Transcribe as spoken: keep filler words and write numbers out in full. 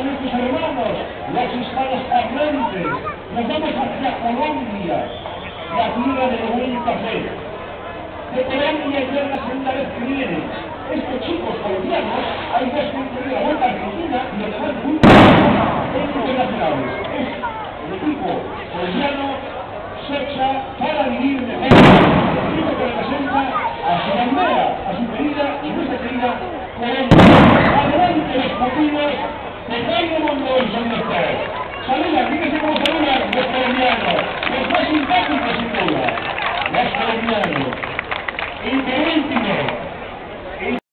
nuestros hermanos, los hispanos parlantes. Nos vamos hacia Colombia, la tierra del buen café. De Colombia ya es la segunda vez que vienen. Estos chicos colombianos, hay dos que han tenido la vuelta a Argentina y los demás juntos son internacionales. Es el equipo colombiano Socha para vivir mejor. El equipo que representa a su bandera, a su querida y nuestra querida Colombia. Adelante los patinos de Jaime Monroy son nuestros. Saludan, fíjense cómo saludan los colombianos, los más simpáticos sin duda, los colombianos. Y por último,